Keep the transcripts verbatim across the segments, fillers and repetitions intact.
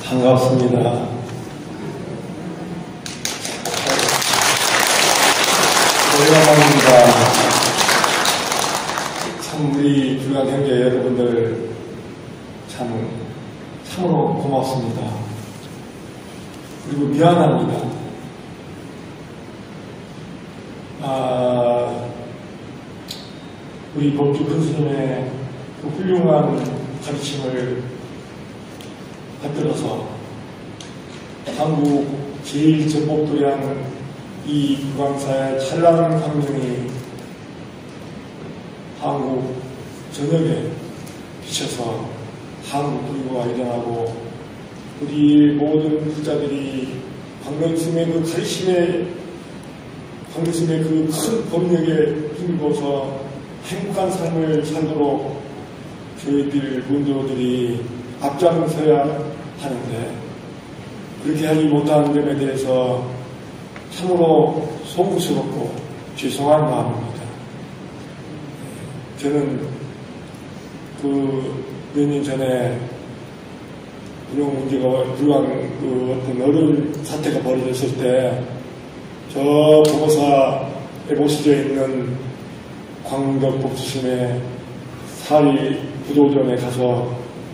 반갑습니다. 오래간만입니다. 참 우리 불간 형제 여러분들 참 참으로 고맙습니다. 그리고 미안합니다. 아, 우리 법주 큰 스님의 그 훌륭한 가르침을 받들어서 한국 제일 전복도량 이 불광사의 찬란한 광명이 한국 전역에 비쳐서 한국 불교가 일어나고 우리 모든 부자들이 광명스님의 그 가르침에 광명스님의 그 큰 법력에 힘입어서 행복한 삶을 살도록 저희들 문도들이 앞장서야 하는데 그렇게 하지 못하는 점에 대해서 참으로 송구스럽고 죄송한 마음입니다. 저는 그 몇 년 전에 이런 문제가 불우한 그 어떤 어려운 사태가 벌어졌을 때 저 보고사에 모셔져 있는 광덕 법주스님의 사리 부도전에 가서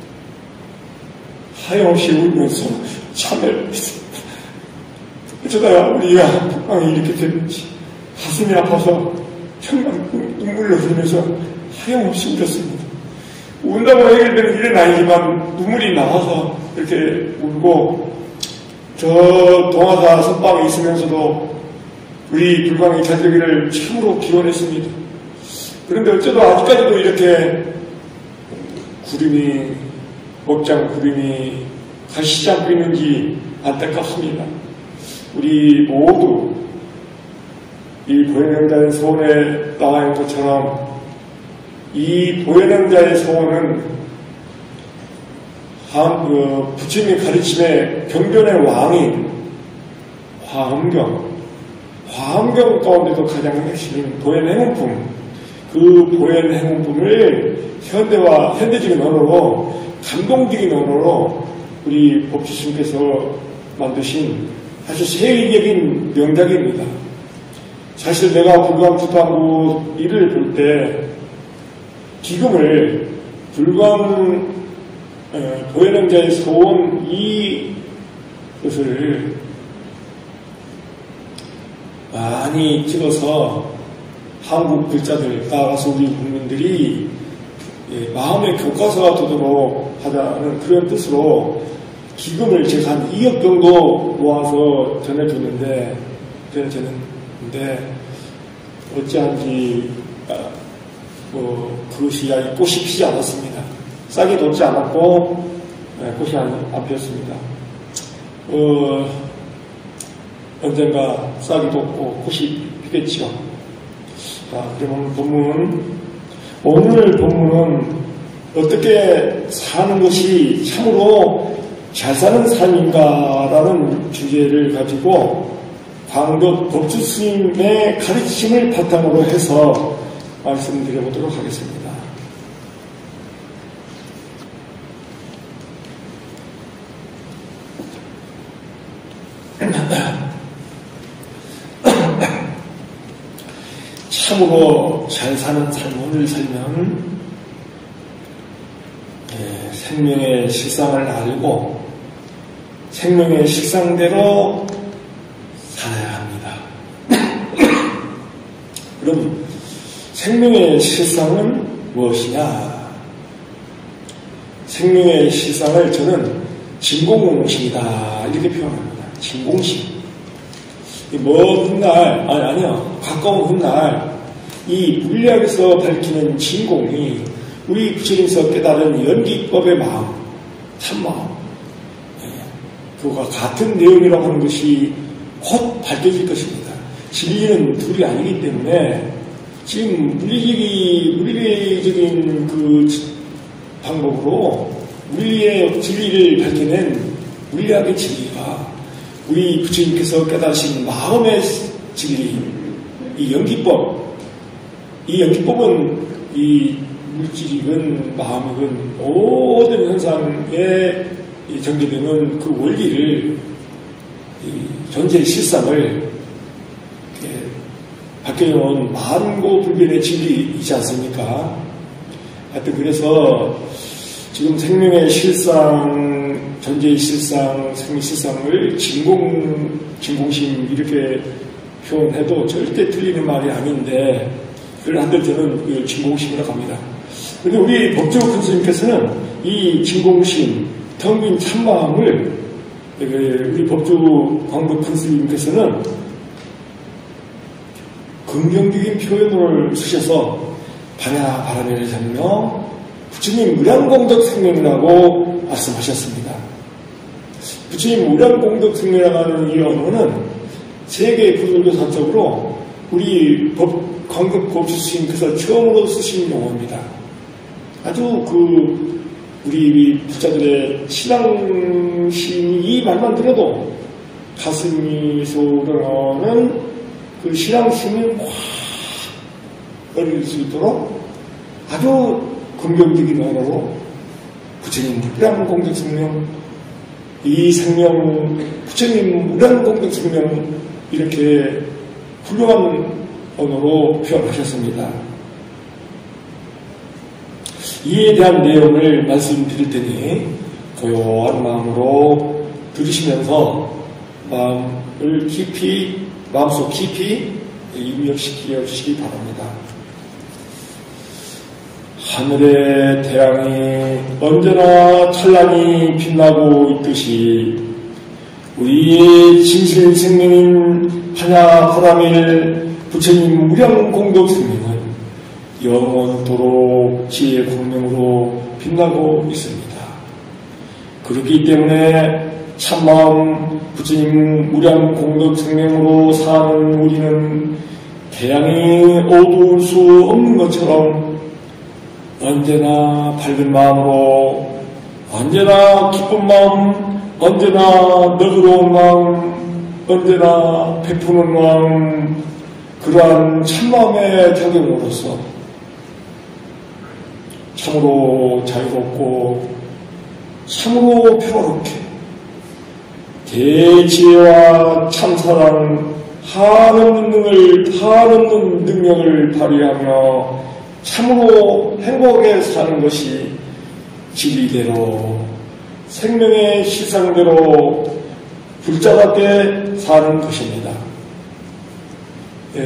하염없이 울면서 참회를 했습니다. 어쩌다가 우리가 북방이 이렇게 됐는지 가슴이 아파서 정말 눈물을 흘리면서 하염없이 울었습니다. 운다고 해결되는 일은 아니지만 눈물이 나와서 이렇게 울고 저 동화사 선방에 있으면서도 우리 불광이 잘 되기를 참으로 기원했습니다. 그런데 어쩌다 아직까지도 이렇게 구름이 먹장 구름이 가시지 않고 있는지 안타깝습니다. 우리 모두 이 보현행자의 소원에 나와 있는 것처럼 이 보현행자의 소원은 한, 그 부처님의 가르침의 경전의 왕인 화엄경, 화엄경 가운데도 가장 핵심인 보현행운품, 그 보현행운품을 현대와 현대적인 언어로 감동적인 언어로 우리 법주스님께서 만드신 사실 세계적인 명작입니다. 사실 내가 불광 부탄구 일을 볼 때 기금을 불광 보현행자의 소원 이것을 많이 찍어서 한국 글자들 따라서 우리 국민들이 예, 마음의 교과서가 되도록 하자는 그런 뜻으로 기금을 제가 한 이억 정도 모아서 전해줬는데, 저는, 근데, 어찌한지, 아, 뭐, 그것이 아직 꽃이 피지 않았습니다. 싹이 돋지 않았고, 네, 꽃이 안, 안 피었습니다. 어, 언젠가 싹이 돋고 꽃이 피겠지요. 자, 그러면 본문, 오늘 본문은 어떻게 사는 것이 참으로 잘 사는 삶인가라는 주제를 가지고 광덕 법주스님의 가르침을 바탕으로 해서 말씀드려보도록 하겠습니다. 참으로 잘 사는 삶을 살면 예, 생명의 실상을 알고 생명의 실상대로 살아야 합니다. 그럼 생명의 실상은 무엇이냐? 생명의 실상을 저는 진공공식이다 이렇게 표현합니다. 진공식. 먼 훗날, 아니, 아니요. 가까운 훗날, 이 물리학에서 밝히는 진공이 우리 부처님께서 깨달은 연기법의 마음, 참마음, 그와 같은 내용이라고 하는 것이 곧 밝혀질 것입니다. 진리는 둘이 아니기 때문에 지금 물리적인, 물리적인 그 방법으로 물리의 진리를 밝혀낸 물리학의 진리가 우리 부처님께서 깨달으신 마음의 진리, 이 연기법, 이 연기법은 이 물질이건 마음이건 모든 현상에 이 전개되는 그 원리를, 이 존재의 실상을 박경영은 만고불변의 진리이지 않습니까? 하여튼 그래서 지금 생명의 실상, 존재의 실상, 생命실상을 진공, 진공심 이렇게 표현해도 절대 틀리는 말이 아닌데, 그걸 한들 저는 진공심이라고 합니다. 그런데 우리 법조 큰 스님께서는 이 진공심, 텅 빈 참마음을 우리 법조 광복 큰 스님께서는 긍정적인 표현을 쓰셔서 반야 바라밀 생명, 부처님 무량공덕 생명이라고 말씀하셨습니다. 부처님 무량공덕 생명이라고 하는 이 언어는 세계 불교사적으로 우리 법, 광덕 법주 스님께서 처음으로 쓰신 용어입니다. 아주 그 우리 부자들의 신앙심이 이 말만 들어도 가슴이 솟아오르는 그 신앙심이 확 열릴 수 있도록 아주 긍정적인 언어로 부처님 무량공덕 생명, 이 생명, 부처님 무량공덕 생명 이렇게 훌륭한 언어로 표현하셨습니다. 이에 대한 내용을 말씀드릴 테니 고요한 마음으로 들으시면서 마음을 깊이, 마음속 깊이 입력시켜 주시기 바랍니다. 하늘의 태양이 언제나 찬란히 빛나고 있듯이 우리의 진실 생명인 반야 바라밀 부처님 무량공덕 생명은 영원토록 지혜의 광명으로 빛나고 있습니다. 그렇기 때문에 참마음 부처님 무량공덕 생명으로 사는 우리는 태양이 어두울 수 없는 것처럼 언제나 밝은 마음으로, 언제나 기쁜 마음, 언제나 너그러운 마음, 언제나 베푸는 마음, 그러한 참마음의 작용으로서 참으로 자유롭고 참으로 평화롭게 대지혜와 참사랑 한없는 능을, 한없는 능력을 발휘하며 참으로 행복하게 사는 것이 진리대로 생명의 실상대로 불자답게 사는 것입니다. 에,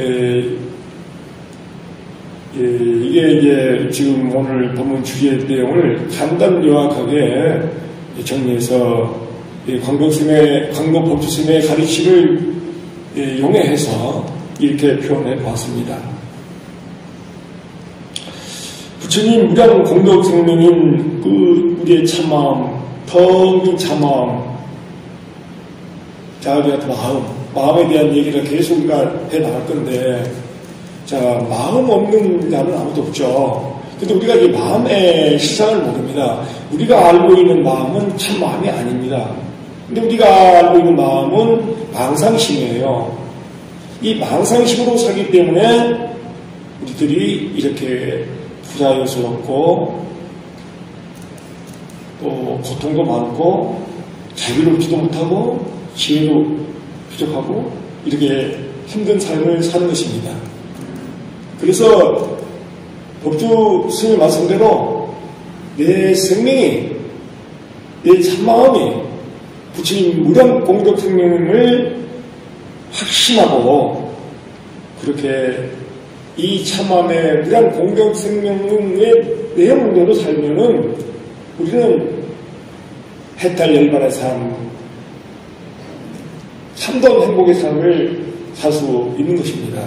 에, 이게 이제 지금 오늘 본문 주제 내용을 간단 요약하게 정리해서 광복스님의, 광복법주스님의 가르침을 용해해서 이렇게 표현해 보았습니다. 부처님 무량 공덕 생명인 그 우리의 참마음, 텅 빈 참마음, 자, 우리가 마음, 마음에 대한 얘기를 계속 우리가 해 나갈 건데, 자, 마음 없는 자는 아무도 없죠. 근데 우리가 이 마음의 실상을 모릅니다. 우리가 알고 있는 마음은 참 마음이 아닙니다. 근데 우리가 알고 있는 마음은 망상심이에요. 이 망상심으로 살기 때문에 우리들이 이렇게 부자연스럽고 또 고통도 많고 자유롭지도 못하고 지혜도 부족하고 이렇게 힘든 삶을 사는 것입니다. 그래서 법주 스님 말씀대로 내 생명이, 내 참마음이 부처님 무량 공덕 생명을 확신하고 그렇게 이 참마음의 무량 공덕 생명의 내용대로 살면은 우리는 해탈열반의 삶, 참된 행복의 삶을 살 수 있는 것입니다.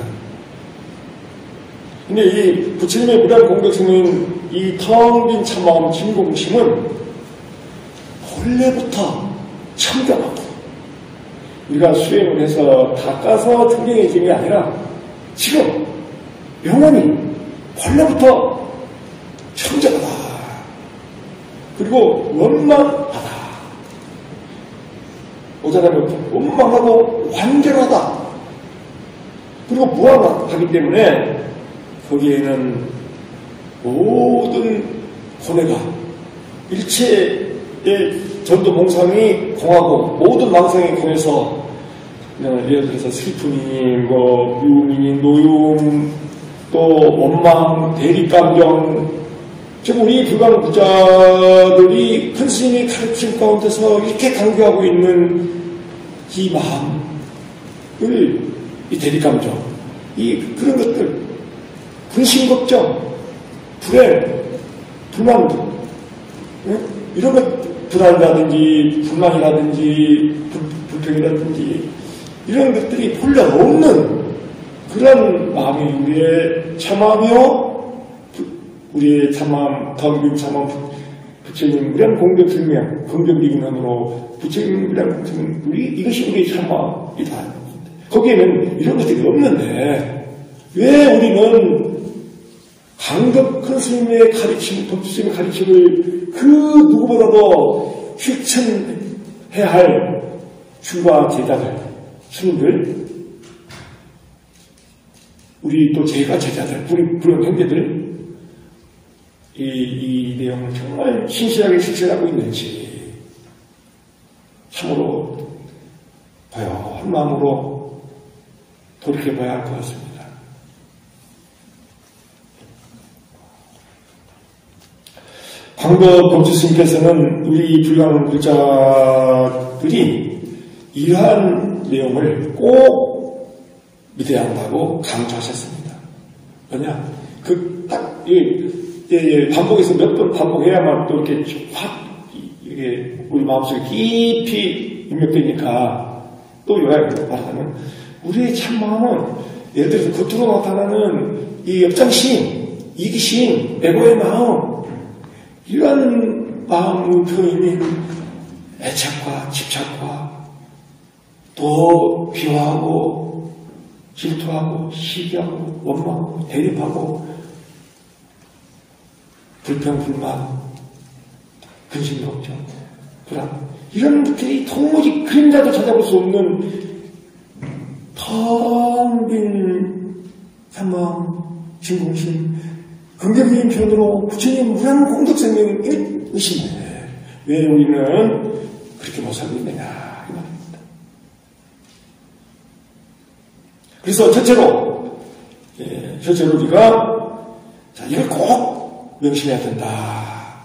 근데 이 부처님의 무량 공덕 생명인 이 텅 빈 참마음 진공심은 본래부터 청정하고 우리가 수행을 해서 닦아서 청정해지는 게 아니라 지금 영원히 본래부터 청정하다. 그리고 원만하다. 오자라면 원만하고 완전하다. 그리고 무한하기 때문에 거기에는 모든 고뇌가 일체의 전도 몽상이 공하고 모든 망상이 공해서 예를 들어서 슬픔이 뭐 유민이 노움 또 원망 대립감정 지금 우리 불광 부자들이 큰 스님의 가르침 가운데서 이렇게 강조하고 있는 이 마음을 이 대립감정 이 그런 것들 근심 걱정 불행 불만 네? 이런 것 불안이라든지 불만이라든지 불, 불평이라든지 이런 것들이 본래 없는 그런 마음이 우리의 참마음이요 우리의 참마음 다음 참마음 부처님 무량 공덕 생명 긍정 비근함으로 부처님 무량 공덕 우리 이것이 우리의 참마음이다. 거기에는 이런 것들이 없는데 왜 우리는 강덕 큰 스님의 가르침, 법주스님의 가르침을 그 누구보다도 실천해야 할 주와 제자들, 스님들, 우리 또 제가 제자들, 우리 부른 형제들, 이, 이 내용을 정말 신실하게 실천하고 있는지, 참으로 봐요. 한 마음으로 돌이켜봐야 할 것 같습니다. 광덕 법주스님께서는 우리 불광 불자들이 이러한 내용을 꼭 믿어야 한다고 강조하셨습니다. 왜냐? 그, 딱, 이, 예, 반복해서 몇 번 반복해야만 또 이렇게 확, 이게 우리 마음속에 깊이 입력되니까 또 요약을 말하면 우리의 참마음은 예를 들어서 겉으로 나타나는 이 역장심, 이기심, 에고의 마음, 이러한 마음의 표현인 애착과 집착과 또 비화하고 질투하고 시기하고 원망하고 대립하고 불평, 불만, 근심, 걱정, 불안 이런 것들이 도무지 그림자도 찾아볼 수 없는 텅 빈 참마음, 진공심 긍정적인 표현으로 부처님 무량 공덕생명인 것인데 왜 우리는 그렇게 못 살고 있느냐 이 말입니다. 그래서 첫째로 예, 첫째로 우리가 자 이걸 꼭 명심해야 된다.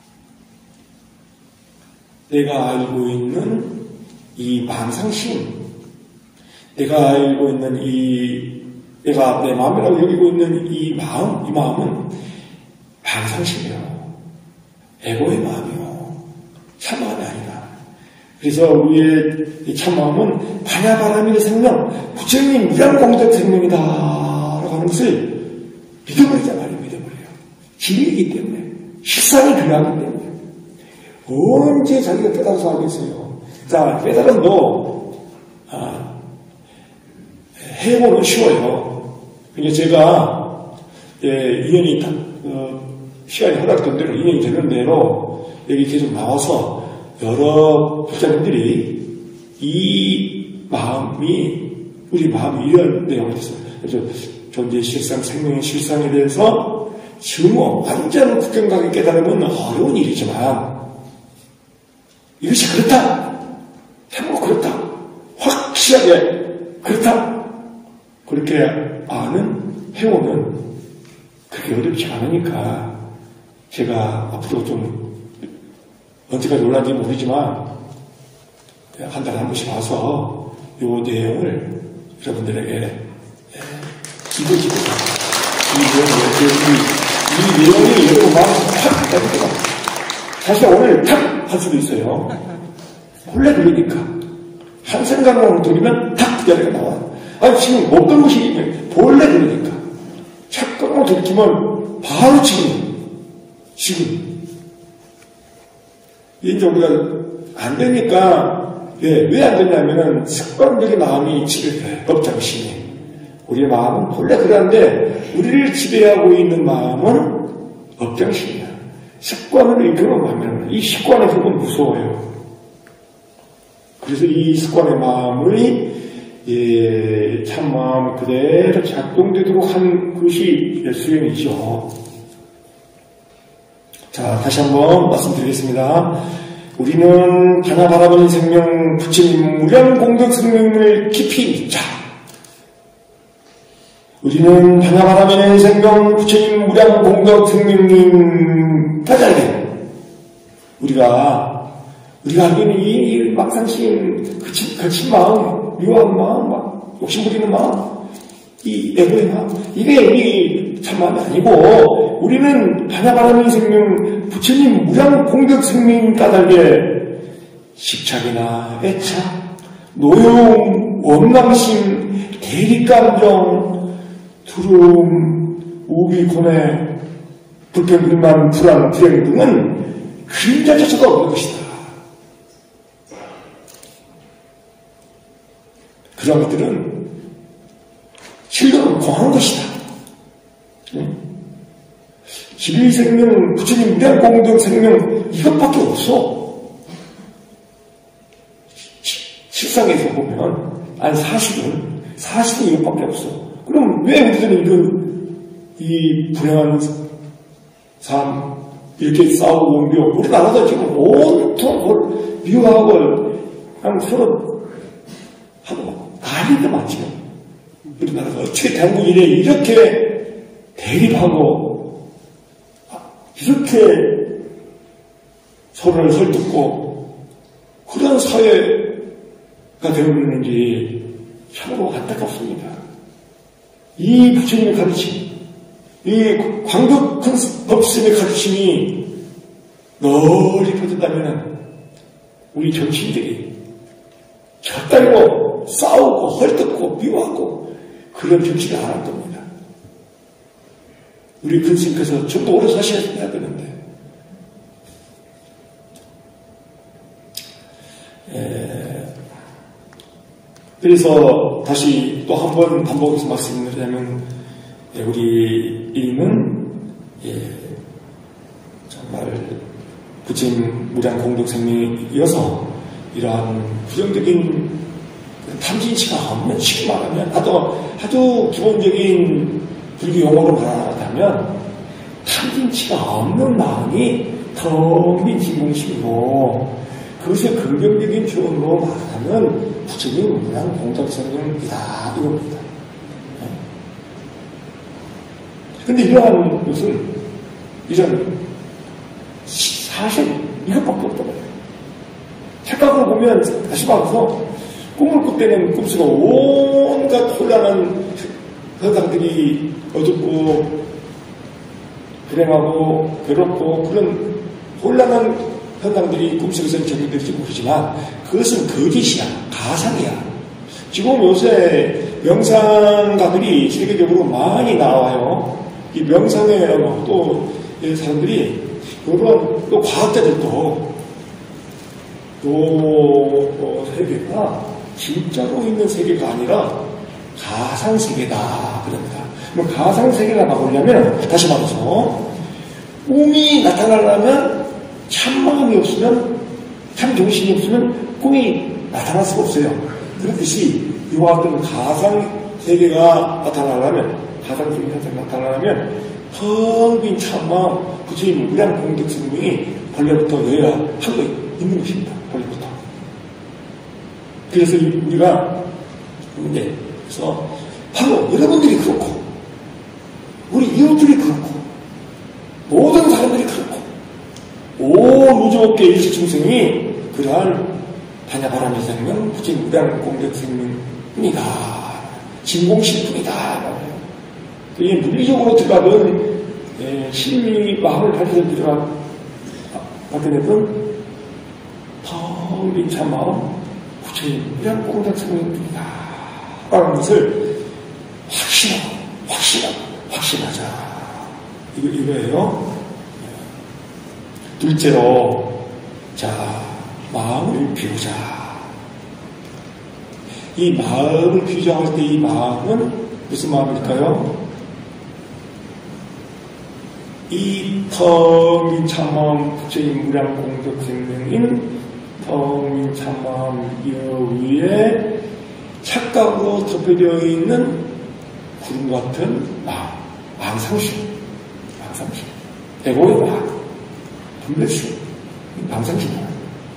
내가 알고 있는 이 망상심 내가 알고 있는 이 내가 내 마음이라고 여기고 있는 이 마음, 이 마음은 방상심이요. 에고의 마음이요. 참마음이 아니다. 그래서 우리의 이 참마음은 반야바라밀의 생명, 부처님 무량공덕 생명이다. 라고 하는 것을 믿어버리자 말이에요. 믿어버려요. 진리이기 때문에. 실상이 필요하기 때문에. 언제 자기가 깨달아서 알겠어요. 자, 깨달음도, 아, 해보는 쉬워요. 그러니까 제가, 예, 인연이, 어, 시간이 허락된 대로, 인연이 되는 대로, 여기 계속 나와서, 여러 부자님들이, 이 마음이, 우리 마음이 이런 내용을 했어요. 그래서, 존재 실상, 생명의 실상에 대해서, 증오, 완전 국경각에 깨달으면 어려운 일이지만, 이것이 그렇다! 참고 그렇다! 확실하게 그렇다! 그렇게 아는 해오는 그렇게 어렵지 않으니까 제가 앞으로 좀 언제까지 올라갈지 모르지만 한 달에 한 번씩 와서 이 내용을 여러분들에게 기도지고 이 내용이, 이, 이 내용이 여러분 마음에 탁 때립니다. 사실 오늘 탁 할 수도 있어요. 원래 그러니까 한 생각만 돌리면 탁 열애가 나와요. 아니, 지금 못된 것이 본래 그러니까. 착각만 들키면 바로 지금, 지금. 이제 우리가 안 되니까, 예, 왜 안 되냐면은 습관적인 마음이 지배돼. 법장심이. 우리의 마음은 본래 그런데, 우리를 지배하고 있는 마음은 법장심이야. 습관으로 이끌어 가면, 이 습관의 힘은 무서워요. 그래서 이 습관의 마음을 예, 참마음 그대로 작동되도록 한 것이 수행이죠. 자, 다시 한번 말씀드리겠습니다. 우리는 하나 바라보는 생명 부처님 무량 공덕 생명을 깊이 믿자. 우리는 하나 바라보는 생명 부처님 무량 공덕 생명님 까닭에 우리가 우리가 알고 있는 이 막상심 거친, 거친 마음, 미워한 마음, 막 욕심부리는 마음, 이 애고의 마음, 이게 우리 참 마음이 아니고, 우리는 하나 바라는 생명, 부처님 무량 공덕 생명 까닭에 집착이나 애착, 노용, 원망심, 대립감정, 두려움, 우비, 고뇌, 불평, 불만, 불안, 불행 등은 그림자조차도 없는 것이다. 그런 것들은 실로는 공한 것이다. 진리생명, 부처님 무량 공덕 생명 이것밖에 없어. 실상에서 보면 아니 사실은 사실은 이것밖에 없어. 그럼 왜 우리들은 이런 이 불행한 삶 이렇게 싸우고 미워 우리나라도 지금 온통 미워하고 그냥 서로 하고 난리도 많지요. 우리나라가 어떻게 대한민국 이래 이렇게 대립하고 이렇게 서로를 설득고 그런 사회가 되어버리는지 참으로 안타깝습니다. 이 부처님의 가르침, 이 광덕 법스님의 가르침이 널리 퍼진다면 우리 정치인들이 곁다리고 싸우고 헐뜯고 미워하고 그런 정치를 안 할 겁니다. 우리 근스님께서 좀 더 오래 사셔야 되는데 에... 그래서 다시 또 한 번 반복해서 말씀드리자면 우리 이는 예, 정말 부처님 무량 공덕 생명이어서 이러한 부정적인 탐진치가 없는 쉽게 말하면 아주, 아주 기본적인 불교 용어로 말하자면 탐진치가 없는 마음이 텅 빈 진공심이고 그것의 긍정적인 표현으로 말하면 부처님 무량 공덕 생명이다 이겁니다. 근데 이러한 것은 이런 사실 이것밖에 없단 말이에요. 착각으로 보면 다시 말해서 꿈을 꿀 때는 꿈속에 온갖 혼란한 현상들이 어둡고 불행하고 괴롭고 그런 혼란한 현상들이 꿈속에서 적용되지 모르지만 그것은 거짓이야. 가상이야. 지금 요새 명상가들이 세계적으로 많이 나와요. 이 명상에 또 사람들이 그런 또 과학자들도 또 세계가 진짜로 있는 세계가 아니라 가상 세계다 그럽니다. 그럼 가상 세계가 나오려면 다시 말해서 꿈이 나타나려면 참마음이 없으면 참 정신이 없으면 꿈이 나타날 수가 없어요. 그렇듯이 이와 같은 가상 세계가 나타나려면 가상 세계가 나타나려면 텅 빈 참마음 부처님 무량 공덕 생명이 본래부터 여야 하고 있는 것입니다. 본래부터. 그래서 우리가 네, 그래서 바로 여러분들이 그렇고 우리 이웃들이 그렇고 모든 사람들이 그렇고 온 우주업계 일시중생이 그러한 반야바라미 생명 부처님 무량 공덕 생명입니다. 진공실품이다. 그게 물리적으로 들어가던 예, 심리 마음을 가지고 들어가 받아내던 텅 빈 참마음 부처님 무량 공덕 생명입니다. 라는 것을 확신하고 확신하고 확신하자. 이거, 이거예요. 둘째로 자 마음을 비우자. 이 마음을 비우자 할 때 이 마음은 무슨 마음일까요? 이 텅 빈 참마음 부처님 무량 공덕 생명인 텅 빈 참마음 여위에 착각으로 덮여져 있는 구름 같은 마음, 망상심, 망상심, 에고의 마음, 분별심, 망상심이야.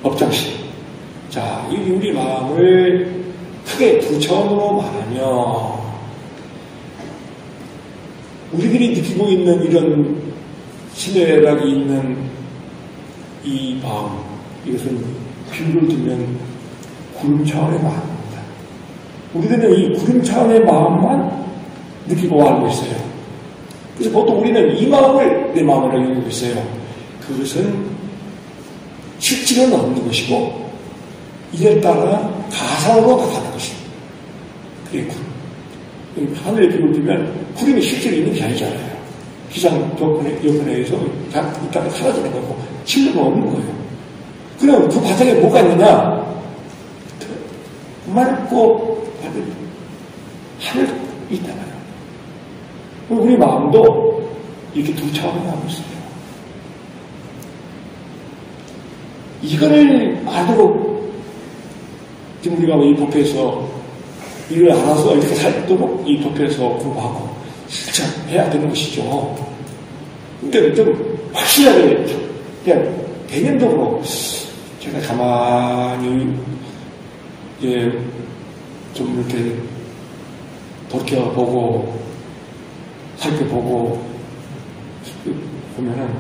업장식. 자, 이 우리 마음을 크게 두 차원으로 말하며 우리들이 느끼고 있는 이런 신뢰락이 있는 이 마음, 이것은 비유를 들면 구름 차원의 마음입니다. 우리들은 이 구름 차원의 마음만 느끼고 알고 있어요. 그래서 보통 우리는 이 마음을 내 마음으로 여기고 있어요. 그것은 실질은 없는 것이고 이에 따라 가상으로 나타나는 것입니다. 그게 구름. 하늘에 비를 들면 구름이 실제로 있는 게 아니잖아요. 기상 여건에, 여건에 의해서 있다가 사라지는 거고 실체가 없는 거예요. 그럼 그 바닥에 뭐가 있느냐? 맑고 밝은 하늘이 있잖아요. 우리 마음도 이렇게 두 차원을 하고 있어요. 이거를 알도록 지금 우리가 이 법회에서 이를 알아서 이렇게 살도록 이 법회에서 공부하고 실천해야 되는 것이죠. 근데 좀 확실하게 그냥 개념적으로 제가 가만히 이제 좀 이렇게 돌이켜보고 살펴보고 보면은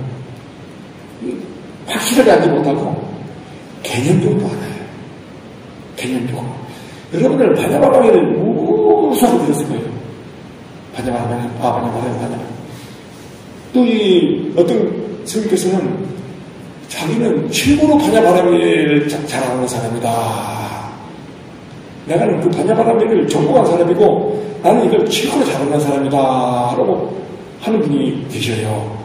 확실하게 알지 못하고 개념적으로 알아요. 개념적으로. 여러분들 반야바라미를 무수하게 들었을 거예요. 반야바라미, 아, 반야바라미, 반야바라미. 또 이 어떤 스님께서는 자기는 최고로 반야바라미를 잘하는 사람이다. 내가는 그 반야바라미를 전공한 사람이고 나는 이걸 최고로 잘하는 사람이다. 라고 하는 분이 계셔요.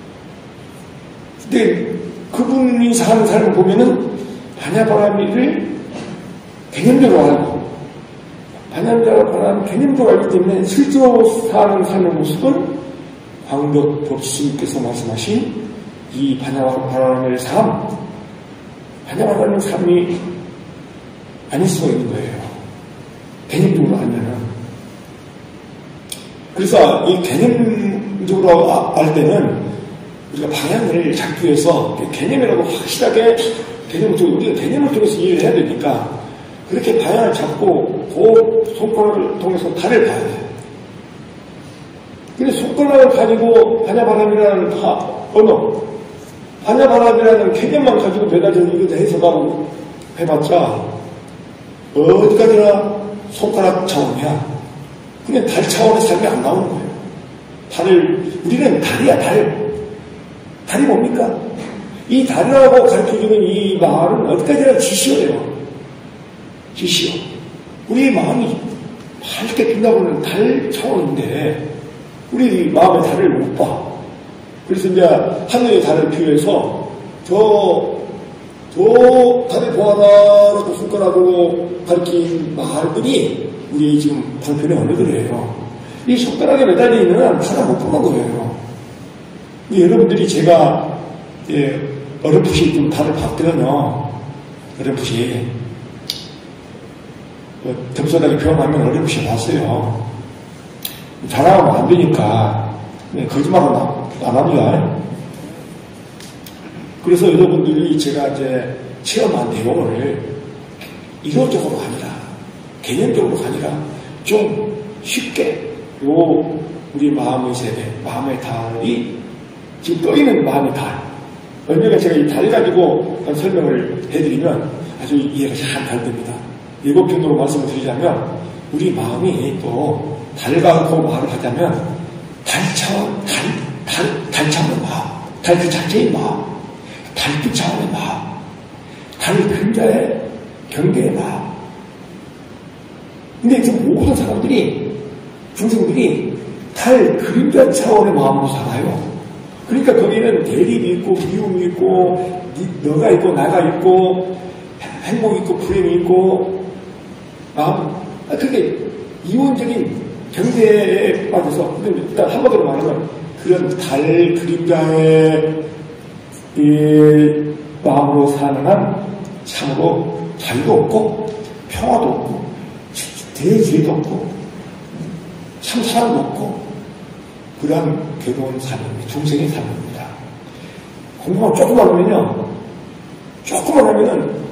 근데 그분이 사는 삶을 보면은 반야바라미를 개념적으로 알고 반야바라미 개념적으로 알기 때문에 실제로 사는 삶의 모습은 광덕 법스님께서 말씀하신 이 반야바라미의 삶, 반야바라미의 삶이 아닐 수가 있는 거예요. 개념적으로 알면은. 그래서 이 개념적으로 알 때는 우리가 방향을 잡기 위해서 개념이라고 확실하게 개념을 통해서 우리가 개념을 통해서 이해를 해야 되니까 그렇게 방향을 잡고 그 손가락을 통해서 달을 봐야 돼요. 근데 손가락을 가지고 반야바람이라는 다 언어, 반야바람이라는 개념만 가지고 매달려서 이것도 해석하고 해봤자 어디까지나 손가락 차원이야. 그냥 달 차원의 삶이 안 나오는 거예요. 달을, 우리는 달이야, 달. 달이 뭡니까? 이 달이라고 가르쳐주는 이 말은 어디까지나 지시어예요. 지시어. 우리 마음이 밝게 빛나고는 달 차원인데, 우리 마음의 달을 못 봐. 그래서 이제 하늘의 달을 비유해서, 저, 저 달을 보아라라고 손가락으로 가르친 말들이 우리 지금 방편의 언어들이에요. 이 손가락에 매달려 있는 한 하나 못 보는 거예요. 여러분들이 제가 예, 어렴풋이 좀 달을 봤거든요. 어렴풋이 어, 겸손하게 표현하면 어렴풋이 봤어요. 자랑하면 안 되니까 거짓말은 안 합니다. 그래서 여러분들이 제가 이제 체험한 내용을 이론적으로 아니라 개념적으로 아니라 좀 쉽게 요 우리 마음의 세계, 마음의 달이 지금 떠있는 마음의 달. 얼마나 제가 이 달 가지고 설명을 해드리면 아주 이해가 잘 잘 됩니다. 일곱 편으로 말씀을 드리자면 우리 마음이 또 달과 그 말을 하자면 달 차원, 달, 달, 달 차원의 마음, 달 그 자체의 마음, 달빛 차원의 마음, 달 근자의 경계의 마음. 근데 지금 모든 사람들이, 중생들이 달 그림자 차원의 마음으로 살아요. 그러니까 거기는 대립이 있고, 미움이 있고, 너가 있고, 나가 있고, 행복이 있고, 불행이 있고, 마음, 그게 이원적인 경계에 빠져서, 일단 한마디로 말하면 그런 달 그림자의 이 마음으로 사는 한 참으로 자유도 없고, 평화도 없고, 대지도 없고, 참 사랑도 없고, 그러한 괴로운 삶입니다. 중생의 삶입니다. 공부만 조금만 하면요, 조금만 하면은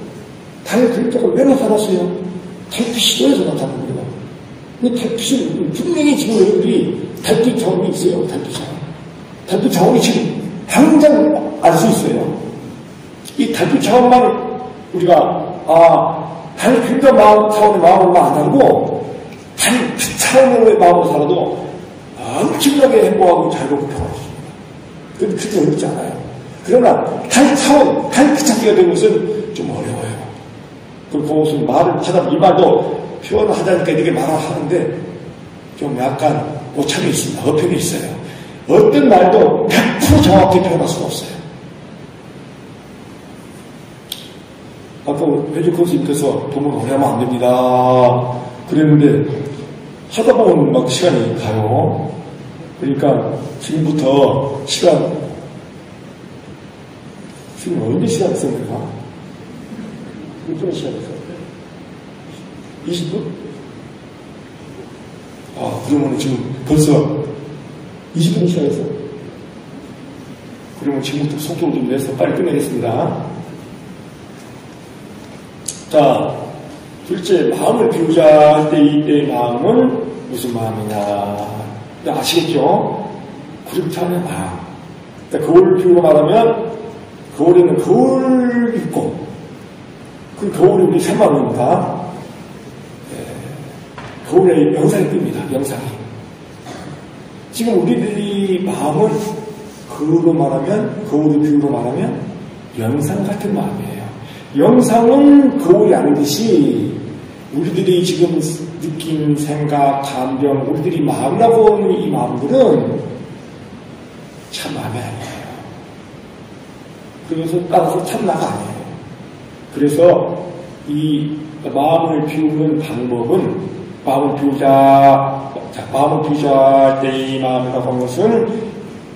달 그림자가 왜 나타났어요? 달빛이 떠서 나타난 겁니다. 근데 달빛은 분명히 지금 여러분들이 달빛 자원이 있어요. 달빛 자원. 달빛 자원이 지금 당장 알 수 있어요. 이 달빛 자원만 우리가 아, 달 그림자 마음, 차원의 마음으로 안 알고 달빛 차원의 마음으로 살아도 엄청나게 행복하고 자유롭고 평화롭습니다. 그런데 그렇게 어렵지 않아요. 그러나 달 차원, 달빛 찾기가 되는 것은 좀 어려워요. 그럼 그것은 말을 하다 이 말도 표현을 하자니까 이렇게 말을 하는데 좀 약간 오참이 있습니다. 어편이 있어요. 어떤 말도 백 퍼센트 정확히 표현할 수가 없어요. 아까 회주 교수님께서 돈을 오래 하면 안 됩니다. 그랬는데 하다 보면 막 시간이 가요. 그러니까 지금부터 시간 지금 언제 시작했어요, 내가? 몇 시작했어요? 이십 분? 아, 그러면 지금 벌써 이십 분 시작했어? 그러면 지금부터 속도를 좀 내서 빨리 끝내겠습니다. 자, 둘째, 마음을 비우자 할 때 이때의 마음은 무슨 마음이냐? 아시겠죠? 구름타는 마음. 그러니까 거울을 비우고 말하면 거울에는 거울 있고 그 거울이 우리 생마음입니다. 예, 거울에 영상이 뜹니다. 영상이. 지금 우리들이 마음은 거울로 말하면 거울을 비우고 말하면 영상 같은 마음이에요. 영상은 거울이 아니듯이 우리들이 지금 느낀 생각, 감정, 우리들이 마음이라고 하는 이 마음들은 참 마음이 아니에요. 그래서 따라서 참나가 아니에요. 그래서 이 마음을 비우는 방법은 마음을 비우자, 자, 마음을 비우자 할 때 이 마음이라고 하는 것은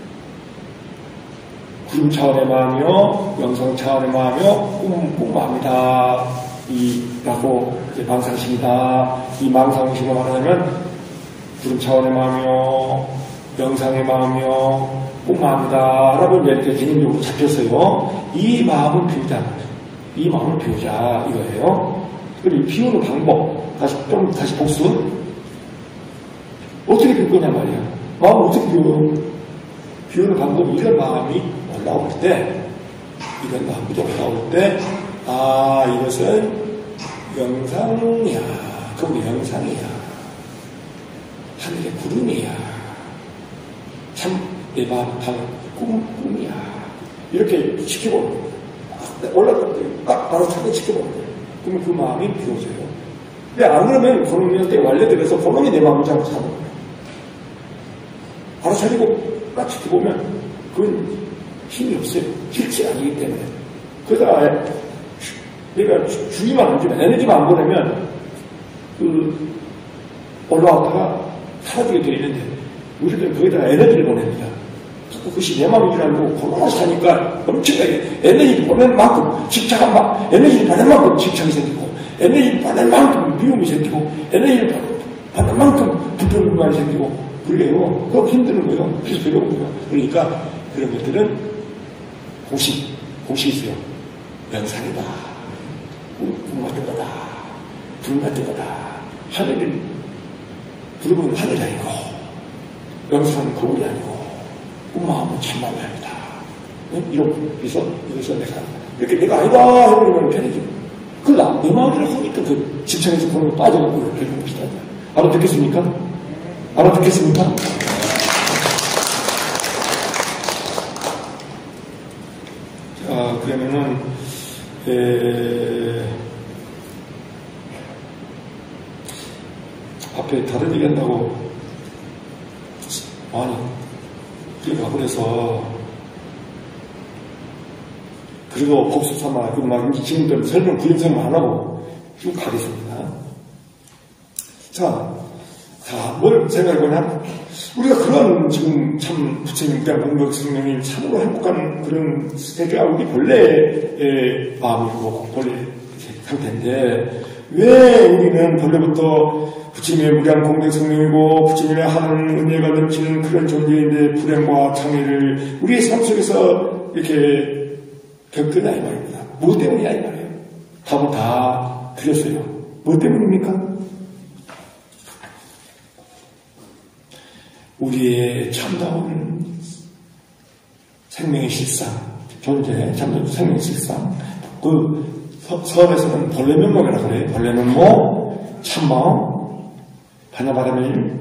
구름 차원의 마음이요, 영성 차원의 마음이요, 꿈, 꿈 마음이다. 이, 라고, 이제 망상심이다. 이 망상심을 말하자면, 구름 차원의 마음이요, 영상의 마음이요, 꿈 마음이다. 라고 이렇게 개념적으로 잡혔어요. 이 마음을 비우자. 이 마음을 비우자. 이거예요. 그리고 이 비우는 방법. 다시, 좀, 다시 복수. 어떻게 비울 거냐 말이야. 마음을 어떻게 비워요? 비우는 방법이 이런 마음이 올라올 때, 이런 마음이 올라올 때, 아, 이것은 영상이야. 그게 영상이야. 하늘의 구름이야. 참, 내 마음, 꿈, 꿈이야. 이렇게 지켜보는 거예요. 올라갈 때, 딱, 바로 차게 지켜보는 거예요. 그러면 그 마음이 비워져요. 근데 안 그러면 그놈한테 완료되면서 그놈이 내 마음을 잡고 사는 거예요. 바로 차리고 딱 지켜보면 그건 힘이 없어요. 실체 아니기 때문에. 그러다가 내가 주의만 안 주면, 에너지만 안 보내면 그 올라왔다가 사라지게 되어 있는데 우리들은 거기다가 에너지를 보냅니다. 그것이 내 마음인 줄 알고 그러고 사니까 엄청나게 에너지를 보낼 만큼 집착한 만 에너지를 받을 만큼 집착이 생기고 에너지를 받을 만큼 미움이 생기고 에너지를 받을 만큼 불평불만이 생기고 그래요. 그거 힘드는 거예요. 그래서 두려운 거예요. 그러니까 그런 것들은 공식, 공식이 있어요. 영상이다. 꿈 같은 거다. 구름 같은 거다. 하늘은, 구름은 하늘이 아니고, 영상은 거울이 아니고, 꿈마음은 참마음이 아니다. 이렇게 해서, 이것을 내가, 이렇게 내가 아니다 해버리면 편해져. 그걸 나, 내 마음이라고 하니까 그 집착에서 보는 거 빠져가고 이렇게 하는 것이다. 알아듣겠습니까? 알아듣겠습니까? 자, 그러면은, 에... 앞에 다른 얘기 한다고 많이 가버려서, 그리고 복수 삼아, 그 막, 지금부터 설명, 부연설명 안 하고 쭉 가겠습니다. 자, 자, 뭘 생각해보냐? 우리가 그런 지금 참 부처님, 공덕 스님이 참으로 행복한 그런 세계가 우리 본래의 마음이고, 본래 상태인데, 왜 우리는 본래부터 부처님의 무량 공덕 스님이고, 부처님의 하는 은혜가 넘치는 그런 존재인데, 불행과 창의를 우리의 삶 속에서 이렇게 겪으냐, 이 말입니다. 뭐 때문이냐, 이 말이에요. 답은 다 드렸어요. 뭐 때문입니까? 우리의 참다운 생명의 실상, 존재, 참다운 생명의 실상. 그 서, 서울에서는 벌레면목이라고 그래요. 벌레면목, 참마음, 반야바람의 일.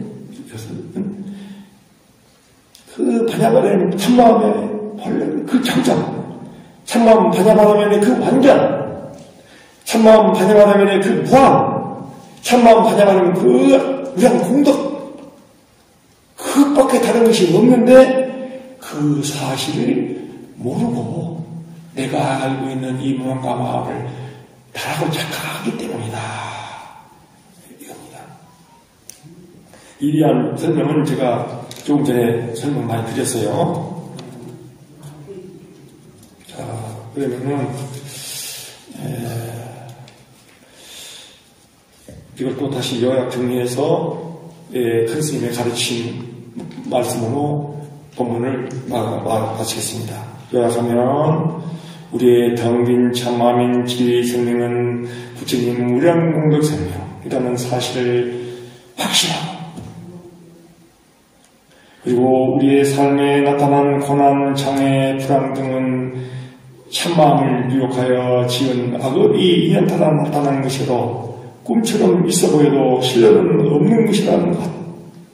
그 반야바람의 참마음의 벌레, 그 장점, 참마음 반야바람의 그 완전, 참마음 반야바람의 그 무한, 참마음 반야바람의 그 무량 공덕, 그밖에 다른 것이 없는데 그 사실을 모르고 내가 알고 있는 이 무언가 마음을 다라고 착각하기 때문이다. 이겁니다. 이러한 설명은 제가 조금 전에 설명 많이 드렸어요. 자, 그러면은 에, 이걸 또 다시 요약 정리해서 예, 큰 스님의 가르침 말씀으로 본문을 마치겠습니다. 요약하면 우리의 텅빈 참마음인 진리의 생명은 부처님 무량공덕 생명이라는 사실을 확신하고, 그리고 우리의 삶에 나타난 고난, 장애, 불안 등은 참마음을 유혹하여 지은 악업이 인연타라 나타난 것이로 꿈처럼 있어 보여도 실력은 없는 것이라는 것.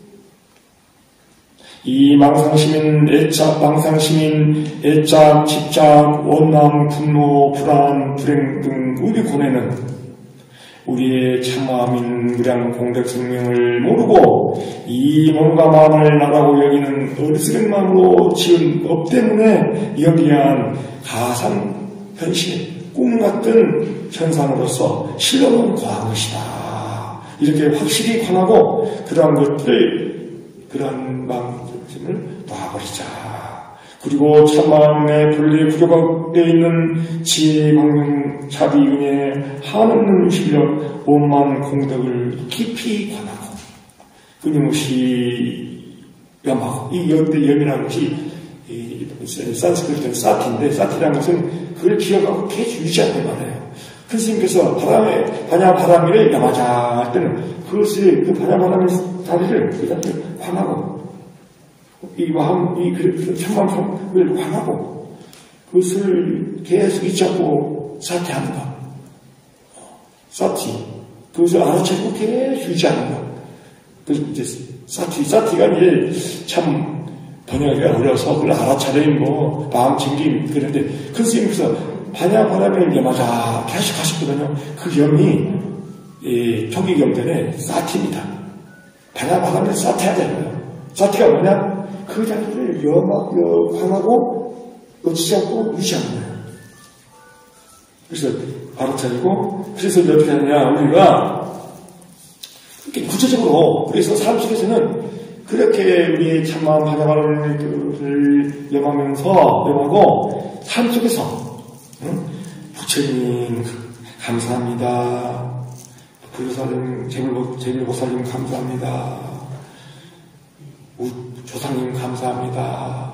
이 망상심인 애착, 망상심인 애착, 집착, 원망, 분노, 불안, 불행 등 우리 고뇌는 우리의 참마음인 무량 공덕 생명을 모르고 이 몸과 마음을 나라고 여기는 어리석은 마음으로 지은 업 때문에 여기한 가상 현실, 꿈 같은 현상으로서 실력은 과한 것이다. 이렇게 확실히 관하고 그러한 것들, 그러한 마음을 놔버리자. 그리고 참마음의 분리 부족하게 있는 지혜, 광명, 자비, 은혜, 한없는 실력, 원만 공덕을 깊이 관하고 끊임없이 염하고, 이 염대 염이라는 것이 이 산스크리트는 사티인데, 사티라는 것은 그걸 기억하고 계속 유지하는 말이에요. 큰 스님께서 바람에 반야 바람이를 염하자 할 때는 그것을 그 반야 바람의 자리를 그 자리를 관하고 이 마음, 이 참마음을 관하고 그것을 계속 잊지 않고 사티하는 것. 사티. 그것을 알아채고 계속 유지하는 것. 그래서 이제 사티, 사티가 이제 참 번역하기가 어려워서 그걸 알아차리는 뭐 마음 챙김 그런데 큰 스님께서 반야 바람을 염하자 계속 하셨거든요. 그 염이 이 초기경전에 사티입니다. 반야 바람을 사티하잖아요. 사티가 뭐냐? 그 자리를 염하고 관하고 놓치지 않고 유지하는 거예요. 그래서 알아차리고, 그래서 어떻게 하느냐, 우리가 이렇게 구체적으로, 그래서 삶 속에서는 그렇게 우리의 참마음 반야바람을 염하면서 염하고 삶 속에서 응? 부처님 감사합니다. 불교사님 제물보살님 감사합니다. 조상님 감사합니다.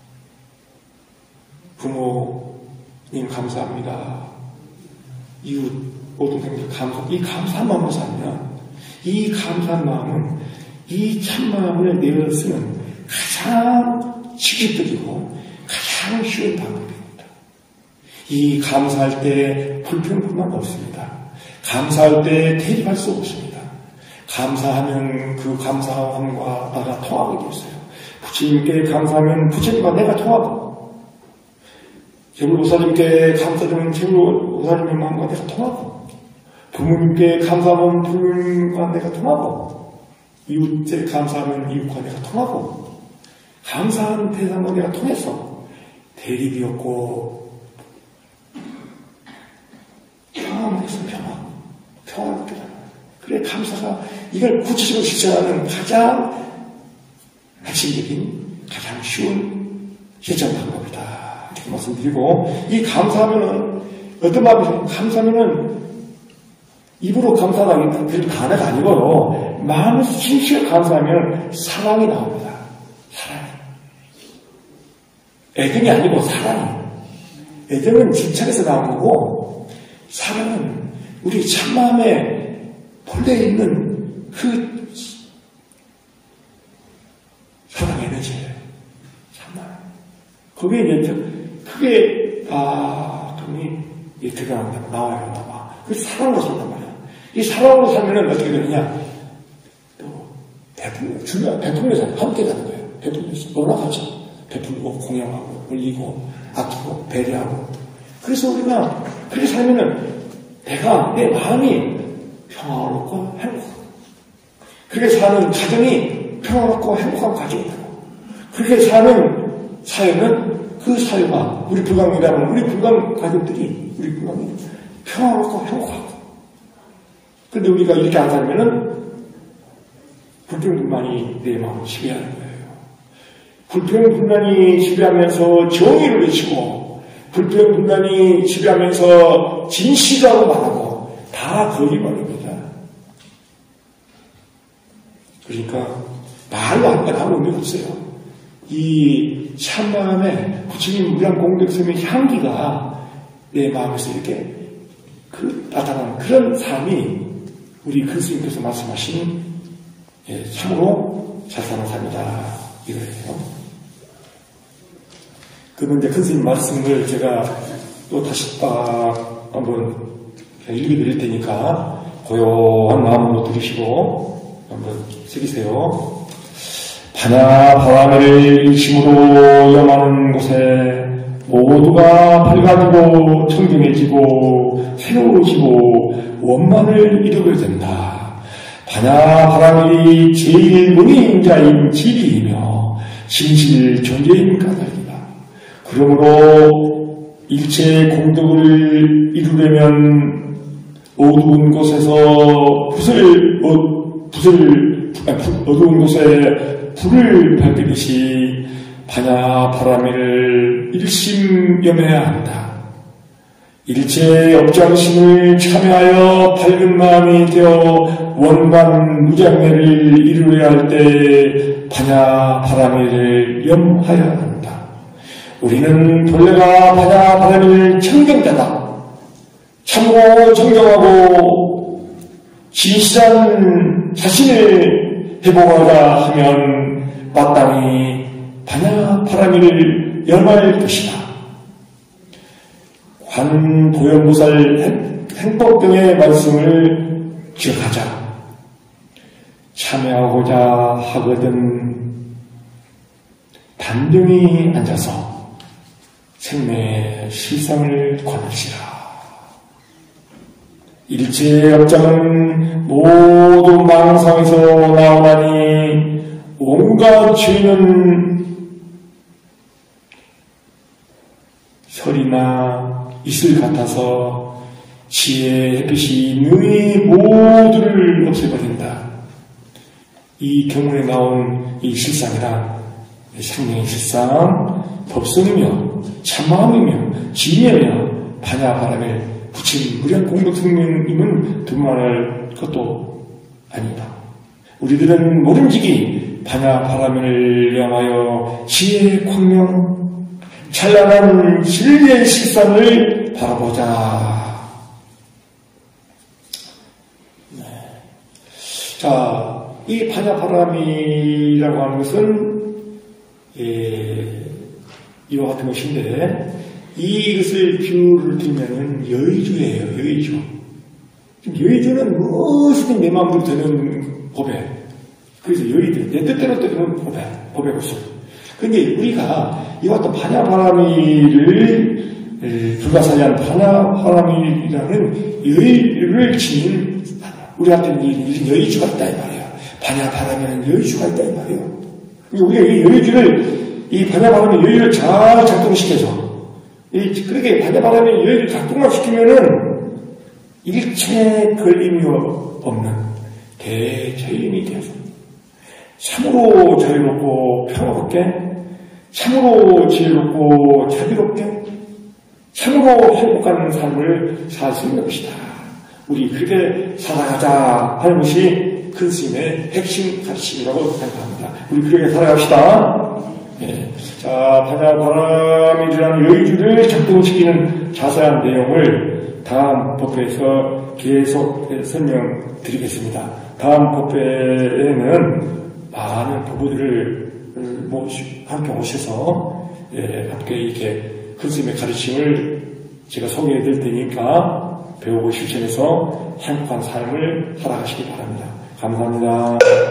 부모님 감사합니다. 이웃 모든 생들 감사. 이 감사한 마음으로 살면 이 감사한 마음은 이 참마음을 내어 쓰는 가장 직접적이고 가장 쉬운 방법입니다. 이 감사할 때 불평뿐만 없습니다. 감사할 때 대립할 수 없습니다. 감사하면 그 감사함과 나가 통하게 되었어요. 부처님께 감사하면 부처님과 내가 통하고, 제물보살님께 감사하면 제물보살님의 마음과 내가 통하고, 부모님께 감사하면 부모님과 내가 통하고, 이웃에 감사하면 이웃과 내가 통하고, 감사한 대상과 내가 통해서 대립이 없고 평화에서 평화, 평화를 느껴요. 그래, 감사가 이걸 구체적으로 실천하는 가장 핵심적인, 가장 쉬운 실천 방법이다. 이렇게 말씀드리고, 이 감사하면은 어떤 마음이죠? 감사하면은 입으로 감사하다는 그 단어가 아니고요. 마음에서 진실로 감사하면 사랑이 나옵니다. 사랑이. 애정이 아니고 사랑이. 애정은 집착에서 나온 거고, 사랑은 우리 참마음에 본래에 있는 그 사랑 에너지예요. 참마음. 그게 이제 그게 아 그러니 이 들어간다 나와요 나와. 그 사랑으로 산단 말이야. 이 사랑으로 살면은 어떻게 되느냐? 또 베풀 주면 베풀면서 함께 가는 거예요. 베풀면서 너나 같이 베풀고 공양하고 올리고 아끼고 배려하고. 그래서 우리가 그렇게 살면은 내가 내 마음이 평화롭고 행복하고 그렇게 사는 가정이 평화롭고 행복한 가정이라고. 그렇게 사는 사회는 그 사회가 우리 불광이라면 우리 불광 가족들이 우리 불광이 평화롭고 행복하고. 그런데 우리가 이렇게 안 살면은 불평불만이 내 마음을 지배하는 거예요. 불평불만이 지배하면서 정의를 외치고 불평불만이 지배하면서 진실이라고 말하고 다 거짓말입니다. 그러니까 말로 하는 건 아무 의미가 없어요. 이 참마음에 부처님 무량 공덕스님의 향기가 내 마음에서 이렇게 그 나타나는 그런 삶이 우리 큰 스님께서 말씀하신 예, 참으로 잘 사는 삶이다 이거예요. 그러면 이제 큰 스님 말씀을 제가 또 다시 딱 한번 읽어드릴 테니까 고요한 마음으로 들으시고 한번 새기세요. 반야 바라미를 일심으로 염하는 곳에 모두가 밝아지고 청정해지고 새로워지고 원만을 이루게 된다. 반야 바라밀이 제일 문의인자인 진리이며 진실 존재인 까닭이다. 그러므로 일체 공덕을 이루려면 어두운 곳에서 붓을, 어, 붓을, 어두운 곳에 불을 밝히듯이 반야 바라밀을 일심염해야 한다. 일체 업장심을 참여하여 밝은 마음이 되어 원만 무장매를 이루어야 할 때 반야 바라밀을 염하여야 한다. 우리는 본래가 반야 바라밀 청정자다. 참고 정정하고 진실한 자신을 회복하자 하면 마땅히 반야 바라밀을 염할 것이다. 관도연보살 행법경의 말씀을 기억하자. 참여하고자 하거든 단정히 앉아서 생명의 실상을 관합시라. 일체 업장은 모두 망상에서 나오나니 온갖 죄는 설이나 이슬 같아서 지혜의 햇빛이 능히 모두를 없애버린다. 이 경문에 나온 이 실상이란 생명의 실상, 법성이며 참마음이며 진리이며 반야 바라밀 부처님 무량 공덕성님은 두말할 것도 아니다. 우리들은 모름지기 반야 바라밀을 염하여 지혜의 광명 찬란한 진리의 실상을 바라보자. 네. 자, 이 반야 바라밀이라고 하는 것은 예, 이와 같은 것인데 이것을 비유를 들면은 여의주예요. 여의주. 여의주는 무엇이든 내 마음대로 되는 법에 그래서 여의주 내 뜻대로 되는 법에 법의 것을. 근데 우리가 이와 같은 반야 바라밀을 불가사의한 반야 바라밀이라는 여의를 지닌 우리한테는 이 여의주가 있다 이 말이야. 반야 바라밀은 여의주가 있다 이 말이에요. 우리가 이 여의주를 이 반야 바라밀 여의를 잘 작동시켜서 이 그렇게 반야 바라밀 여의를 작동만 시키면은 일체 걸림이 없는 대자연이 되어서 참으로 자유롭고 평화롭게 참으로 지혜롭고 자비롭게 참으로 행복한 삶을 살 수 있는 것이다. 우리 그렇게 살아가자 하는 것이 큰 스님의 핵심 가르침이라고 생각합니다. 우리 그렇게 살아갑시다. 예. 자, 반야 바람이라는 여의주를 작동시키는 자세한 내용을 다음 법회에서 계속 설명드리겠습니다. 다음 법회에는 많은 부부들을 함께 오셔서 예, 함께 이렇게 큰스님의 가르침을 제가 소개해 드릴 테니까 배우고 실천해서 행복한 삶을 살아가시기 바랍니다. 감사합니다.